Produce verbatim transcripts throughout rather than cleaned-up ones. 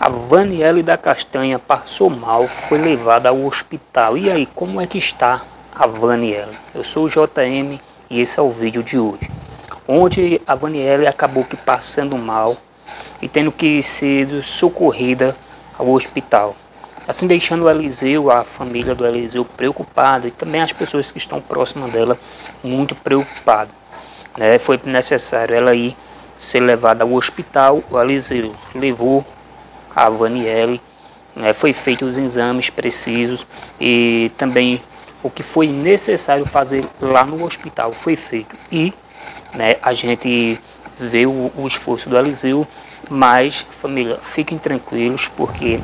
A Vaniele da Castanha passou mal, foi levada ao hospital. E aí, como é que está a Vaniele? Eu sou o J M e esse é o vídeo de hoje. Onde a Vaniele acabou que passando mal e tendo que ser socorrida ao hospital. Assim deixando o Eliseu, a família do Eliseu preocupada e também as pessoas que estão próximas dela muito preocupadas. Né? Foi necessário ela ir ser levada ao hospital. O Eliseu levou a Vaniele, né? Foi feito os exames precisos e também o que foi necessário fazer lá no hospital foi feito. E né, a gente vê o, o esforço do Eliseu, mas família, fiquem tranquilos porque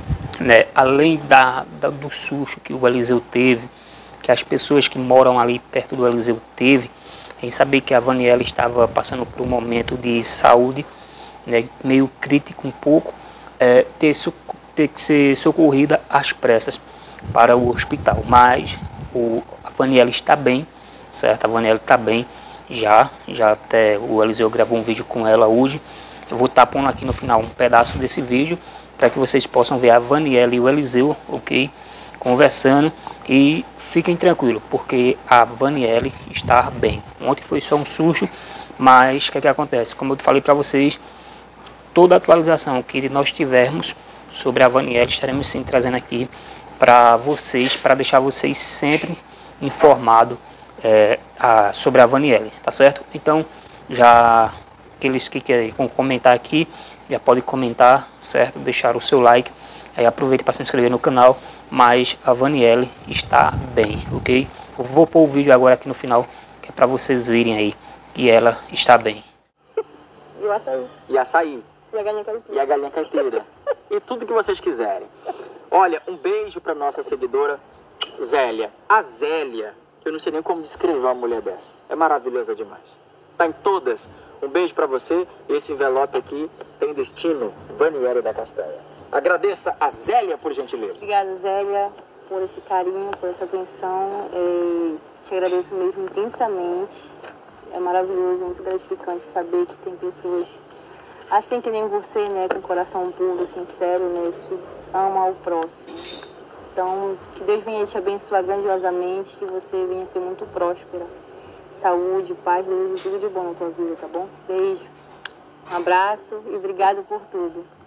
né, além da, da, do susto que o Eliseu teve, que as pessoas que moram ali perto do Eliseu teve, em saber que a Vaniele estava passando por um momento de saúde né, meio crítico um pouco, é, ter, ter que ser socorrida às pressas para o hospital. Mas o, a Vaniele está bem, certo? A Vaniele está bem já, já até o Eliseu gravou um vídeo com ela hoje. Eu vou estar pondo aqui no final um pedaço desse vídeo para que vocês possam ver a Vaniele e o Eliseu, ok? Conversando e fiquem tranquilos, porque a Vaniele está bem. Ontem foi só um susto, mas o que, é que acontece? Como eu falei para vocês, toda a atualização que nós tivermos sobre a Vaniele, estaremos sim trazendo aqui para vocês, para deixar vocês sempre informados é, a, sobre a Vaniele, tá certo? Então, já aqueles que querem comentar aqui, já pode comentar, certo? Deixar o seu like, aí aproveite para se inscrever no canal, mas a Vaniele está bem, ok? Eu vou pôr o vídeo agora aqui no final, que é para vocês verem aí que ela está bem. E o açaí. E açaí. E a galinha caipira. E a galinha caipira. E tudo que vocês quiserem. Olha, um beijo para nossa seguidora Zélia. A Zélia, eu não sei nem como descrever uma mulher dessa. É maravilhosa demais. Tá em todas. Um beijo para você. Esse envelope aqui tem destino Vaniele da Castanha. Agradeça a Zélia, por gentileza. Obrigada, Zélia, por esse carinho, por essa atenção. É, te agradeço mesmo intensamente. É maravilhoso, muito gratificante saber que tem pessoas assim que nem você, né, com coração puro, sincero, né, que ama ao próximo. Então, que Deus venha te abençoar grandiosamente, que você venha ser muito próspera. Saúde, paz, desejo tudo de bom na tua vida, tá bom? Beijo, um abraço e obrigado por tudo.